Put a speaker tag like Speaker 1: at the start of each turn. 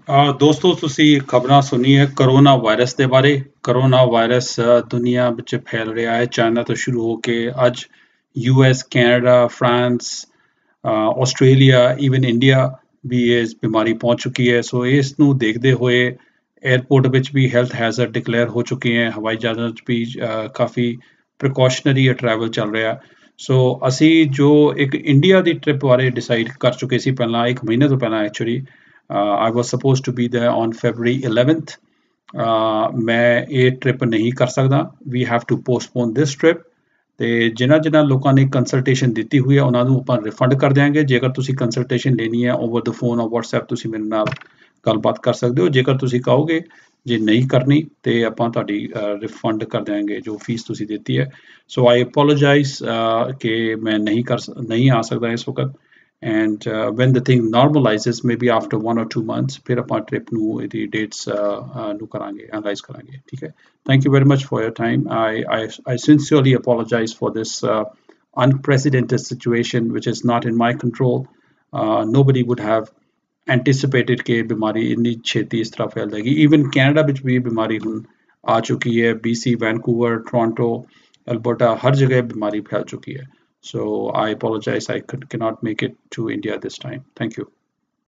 Speaker 1: ਦੋਸਤੋ ਤੁਸੀਂ ਖਬਰਾਂ ਸੁਣੀ ਹੈ ਕਰੋਨਾ ਵਾਇਰਸ ਦੇ ਬਾਰੇ। ਕਰੋਨਾ ਵਾਇਰਸ ਦੁਨੀਆ ਵਿੱਚ ਫੈਲ ਰਿਹਾ ਹੈ, ਚਾਈਨਾ ਤੋਂ ਸ਼ੁਰੂ ਹੋ ਕੇ ਅੱਜ US, Canada, France, Australia, even India ਵੀ ਇਸ ਬਿਮਾਰੀ ਪਹੁੰਚ ਚੁੱਕੀ ਹੈ। ਸੋ ਇਸ ਨੂੰ ਦੇਖਦੇ ਹੋਏ 에ਅਰਪੋਰਟ ਵਿੱਚ ਵੀ ਹੈਲਥ ਹੈਜ਼ਰਡ ਡਿਕਲੇਅਰ ਹੋ ਚੁੱਕੇ ਹੈ। ਹਵਾਈ ਜਹਾਜ਼ਾਂ 'ਚ ਵੀ ਕਾਫੀ ਪ੍ਰੀਕਾਸ਼ਨਰੀ ਟਰੈਵਲ ਚੱਲ ਰਿਹਾ। ਸੋ ਅਸੀਂ ਜੋ ਇੱਕ ਇੰਡੀਆ ਦੀ ਟ੍ਰਿਪ ਬਾਰੇ ਡਿਸਾਈਡ ਕਰ ਚੁੱਕੇ ਸੀ ਪਹਿਲਾਂ, 1 ਮਹੀਨੇ ਤੋਂ ਪਹਿਲਾਂ actually. I was supposed to be there on February 11th. ਮੈਂ ਇਹ ਟ੍ਰਿਪ ਨਹੀਂ ਕਰ ਸਕਦਾ। We have to postpone this trip. ਤੇ ਜਿਨ੍ਹਾਂ ਲੋਕਾਂ ਨੇ ਕੰਸਲਟੇਸ਼ਨ ਦਿੱਤੀ ਹੋਈ ਹੈ ਉਹਨਾਂ ਨੂੰ ਆਪਾਂ ਰਿਫੰਡ ਕਰ ਦਿਆਂਗੇ। ਜੇਕਰ ਤੁਸੀਂ ਕੰਸਲਟੇਸ਼ਨ ਲੈਣੀ ਹੈ ਓਵਰ ਦ ਫੋਨ ਔਰ WhatsApp, ਤੁਸੀਂ ਮੇਰੇ ਨਾਲ ਗੱਲਬਾਤ ਕਰ ਸਕਦੇ ਹੋ। ਜੇਕਰ ਤੁਸੀਂ ਕਹੋਗੇ ਜੇ ਨਹੀਂ ਕਰਨੀ ਤੇ ਆਪਾਂ ਤੁਹਾਡੀ ਰਿਫੰਡ ਕਰ ਦਿਆਂਗੇ ਜੋ ਫੀਸ ਤੁਸੀਂ ਦਿੱਤੀ ਹੈ। ਸੋ ਆਈ ਅਪੋਲੋਜਾਈਜ਼ ਕਿ ਮੈਂ ਨਹੀਂ ਆ ਸਕਦਾ ਇਸ ਵਕਤ। And when the thing normalizes, maybe after 1 or 2 months, ਫਿਰ ਆਪਾਂ ਟ੍ਰਿਪ ਨੂੰ ਇਹਦੀ ਡੇਟਸ ਨੂੰ ਕਰਾਂਗੇ, ਐਨਾਲਾਈਜ਼ ਕਰਾਂਗੇ। ਠੀਕ ਹੈ। Thank you very much for your time. I sincerely apologize for this unprecedented situation, which is not in my control. Nobody would have anticipated ਕਿ ਬਿਮਾਰੀ ਇੰਨੀ ਛੇਤੀ ਇਸ ਤਰ੍ਹਾਂ ਫੈਲ ਜਾਏਗੀ। ਈਵਨ ਕੈਨੇਡਾ ਵਿੱਚ ਵੀ ਬਿਮਾਰੀ ਹੁਣ ਆ ਚੁੱਕੀ ਹੈ। BC, ਵੈਨਕੂਵਰ, ਟੋਰਾਂਟੋ, ਐਲਬਰਟਾ, ਹਰ ਜਗ੍ਹਾ ਬਿਮਾਰੀ ਫੈਲ ਚੁੱਕੀ ਹੈ। So I apologize, I cannot make it to India this time. Thank you.